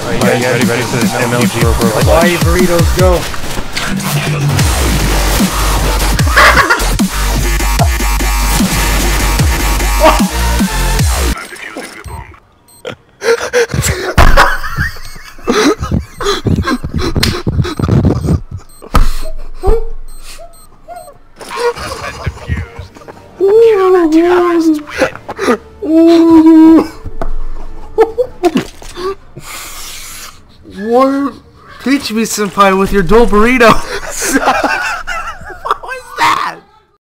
Alright, you ready for this MLG program? Kawaii burritos, go! What? Teach me, senpai, with your dual burrito.